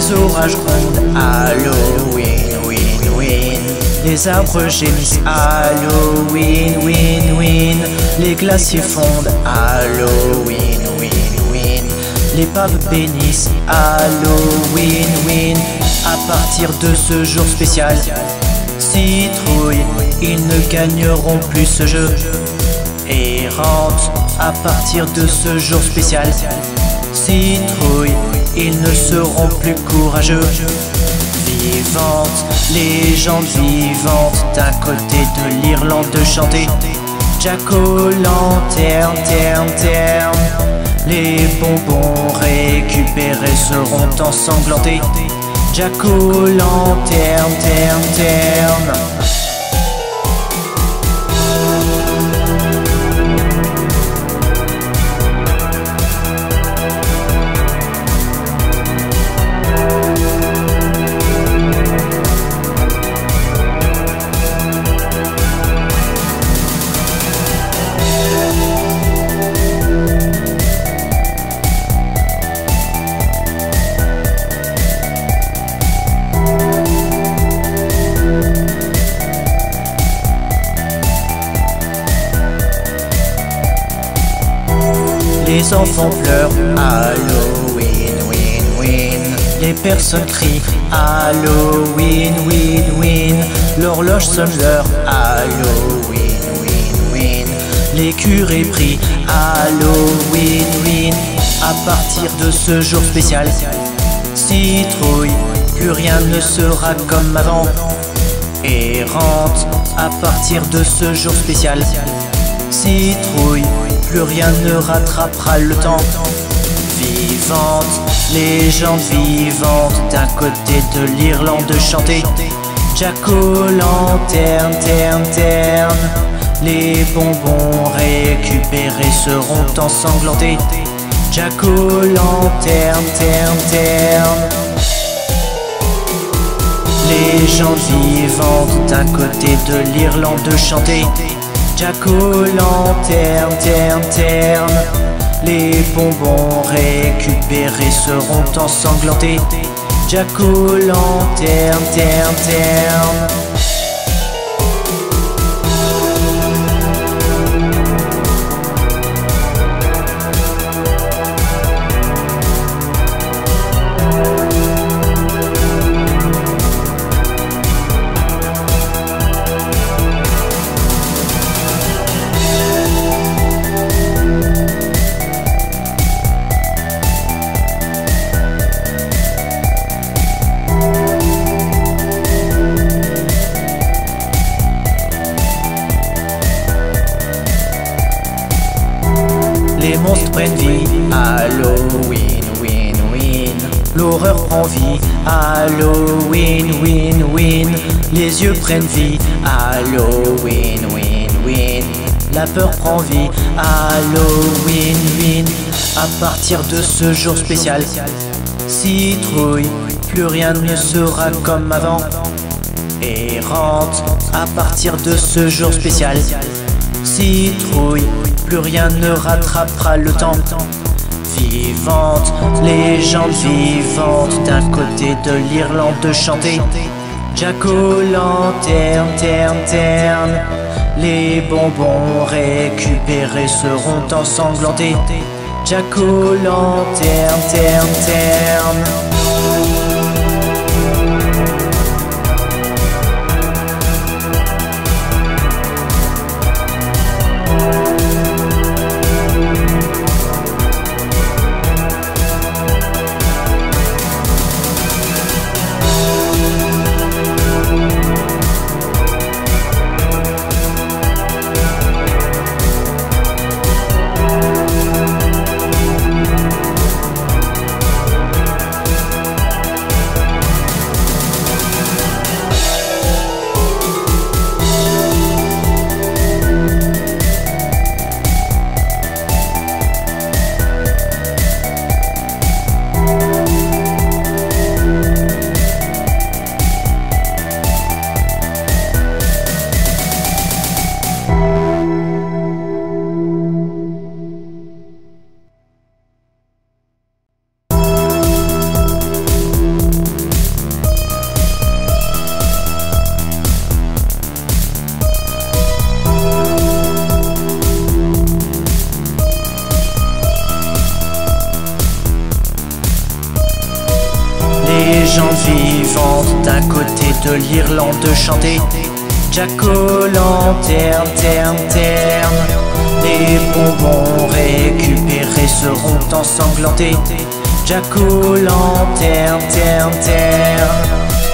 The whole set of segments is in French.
Les orages grondent, Halloween, win, win. Les arbres gémissent, Halloween, win, win. Les glaciers fondent, Halloween, win, win. Les paves bénissent, Halloween, win. À partir de ce jour spécial, citrouille, ils ne gagneront plus ce jeu. Errante, à partir de ce jour spécial, citrouille, ils ne seront plus courageux. Vivante, légende vivante, d'un côté de l'Irlande chanter. Jack-o'-lanterne, terne, terne. Les bonbons récupérés seront ensanglantés. Jack-o'-lanterne, terne, terne. Les enfants pleurent, Halloween, win, win. Les personnes crient, Halloween, win, win. L'horloge sonne l'heure, Halloween, win, win. Les curés prient, Halloween, win. À partir de ce jour spécial, citrouille, plus rien ne sera comme avant. Errante, à partir de ce jour spécial, citrouille, plus rien ne rattrapera le temps. Vivante, légende vivante, d'un côté de l'Irlande chanter. Jack-o'-lanterne, terne, terne. Les bonbons récupérés seront ensanglantés. Jack-o'-lanterne, terne, terne. Légende vivante, d'un côté de l'Irlande chanter. Jack-o'-lanterne, terne, terne. Les bonbons récupérés seront ensanglantés. Jack-o'-lanterne, terne, terne. Les monstres prennent vie, Halloween, win, win. L'horreur prend vie, Halloween, win, win. Les yeux prennent vie, Halloween, win, win. La peur prend vie, Halloween, win. À partir de ce jour spécial, citrouille, plus rien ne sera comme avant. Errante, à partir de ce jour spécial, citrouille, plus rien ne rattrapera le temps. Vivante, légende vivante, d'un côté de l'Irlande chanter. Jack-o'-lanterne, terne, terne. Les bonbons récupérés seront ensanglantés. Jack-o'-lanterne, terne, terne. légendes vivantes d'un côté de l'Irlande chanter. Jack-o'-lanterne, terne, terne. Les bonbons récupérés seront ensanglantés. Jack-o'-lanterne, terne, terne.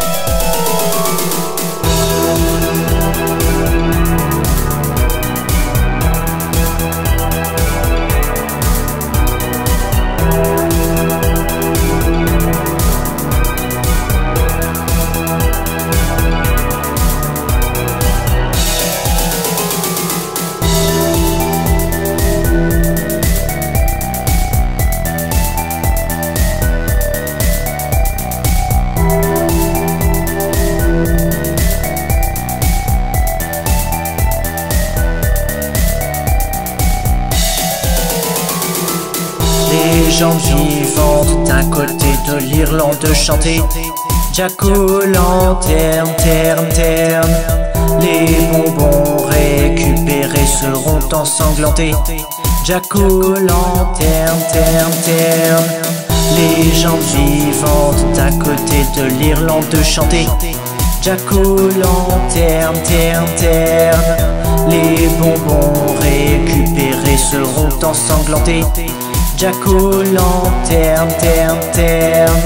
Légendes vivantes d'un côté de l'Irlande chanter. Jack-o'-lanterne, terne, terne. Les bonbons récupérés seront ensanglantés. Jack-o'-lanterne, terne, terne. Légendes vivantes d'un côté de l'Irlande chanter. Jack-o'-lanterne, terne, terne. Les bonbons récupérés seront ensanglantés. Jack-o'-lanterne, terne, terne.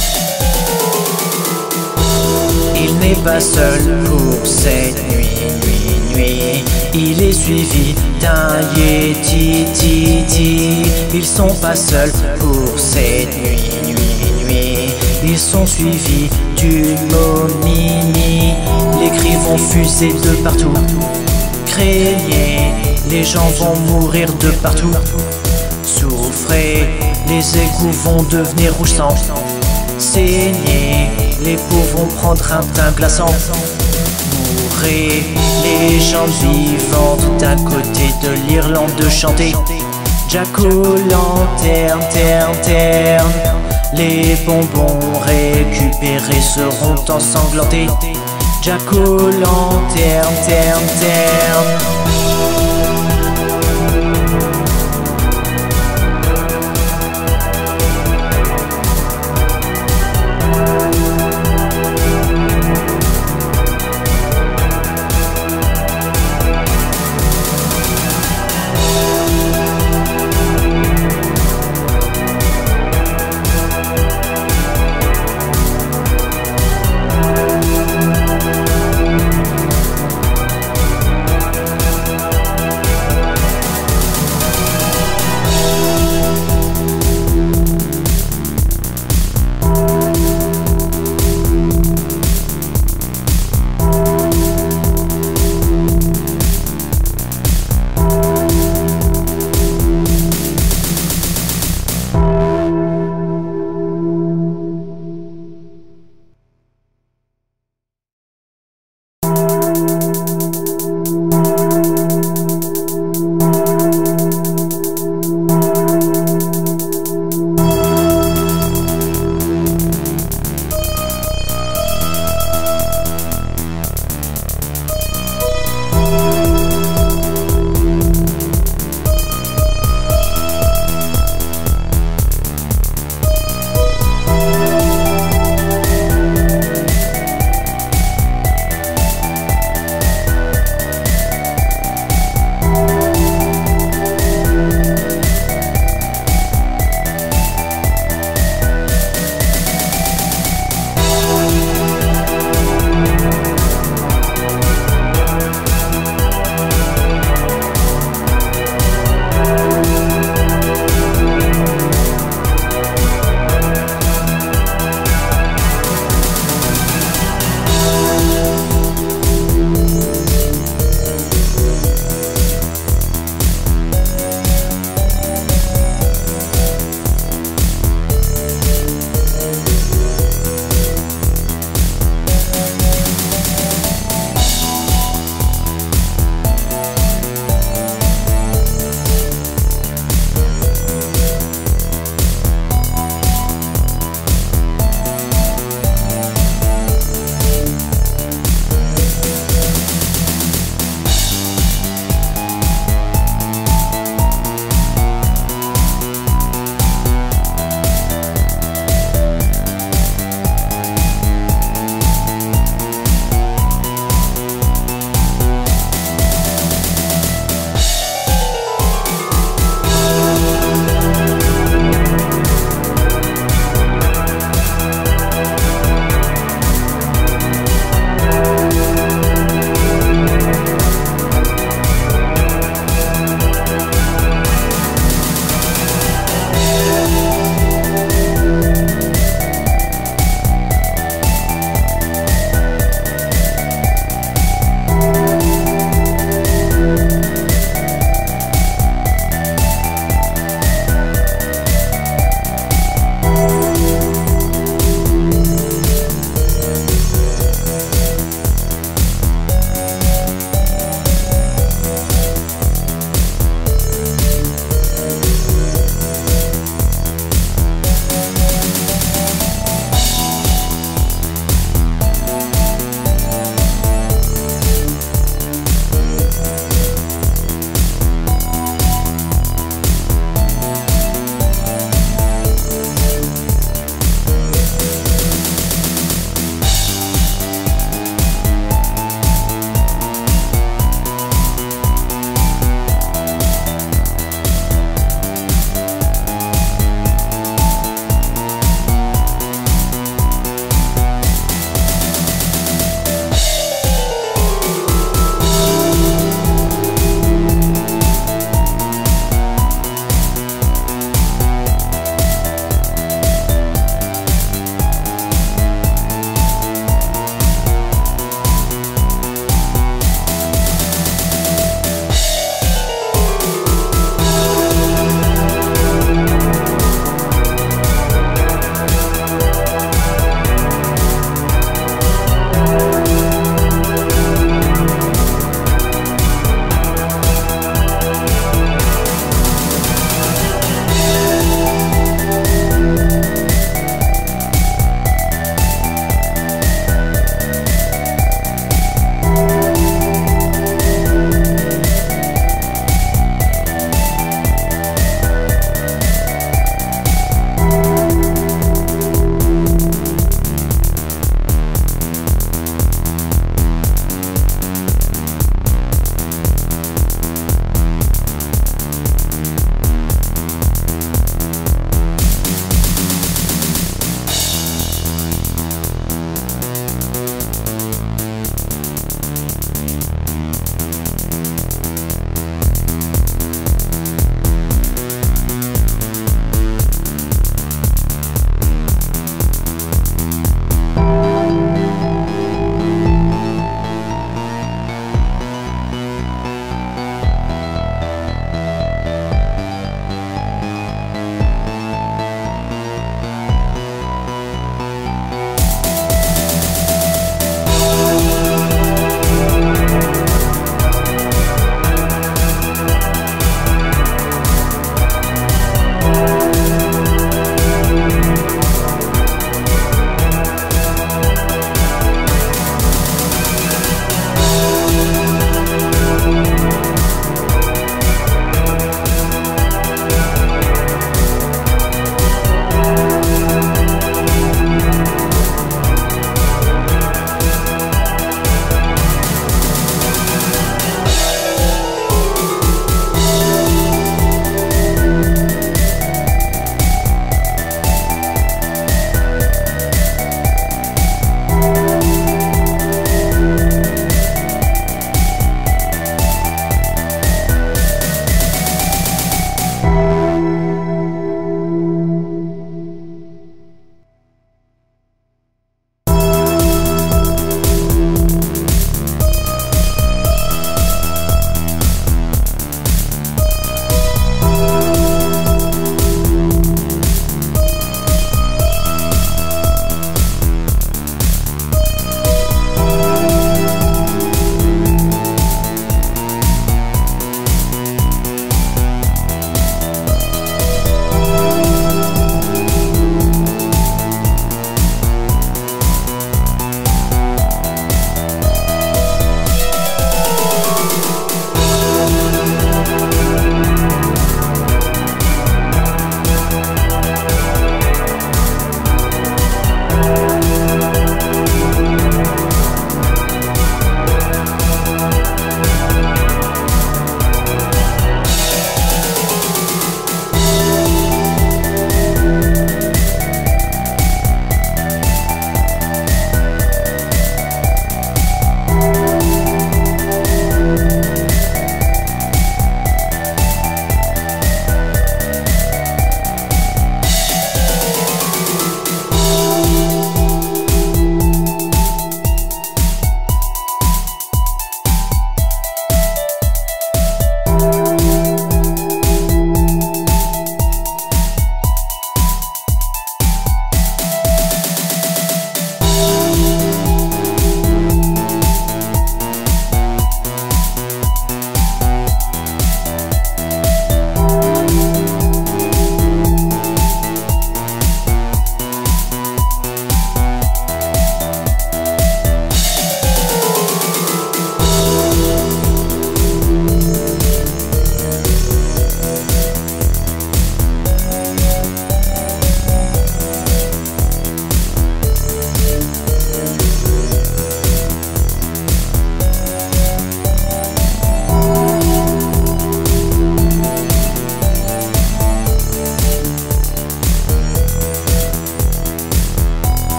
Il n'est pas seul pour cette nuit. Il est suivi d'un Yeti, titi. Ils sont pas seuls pour cette nuit. Ils sont suivis d'une momie. Les cris vont fuser de partout. Craignez, les gens vont mourir de partout. Souffrez, les égouts vont devenir rouge sang. Saignez, les peaux vont prendre un teint glaçant. Mourrez, légendes vivantes d'un côté de l'Irlande chanter. Jack-o'-lanterne, terne, terne. Les bonbons récupérés seront ensanglantés. Jack-o'-lanterne, terne, terne.